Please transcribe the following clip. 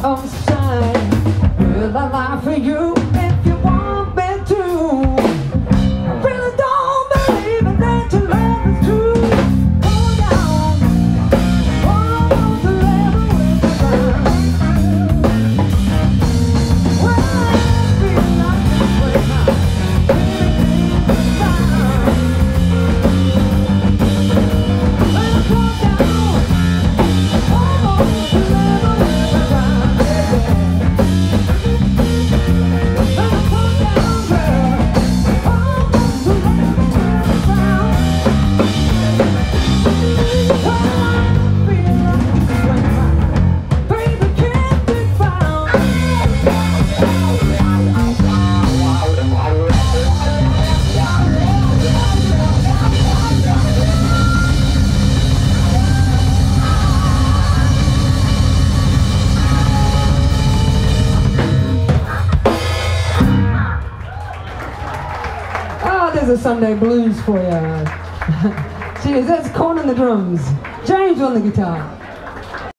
on the side. Will I lie for you if you want me to? I really don't believe in that your love is true. Hold on, hold on to level with the ground. Well, I feel like this way now. There's a Sunday blues for you. Cheers, that's Corn on the drums, James on the guitar.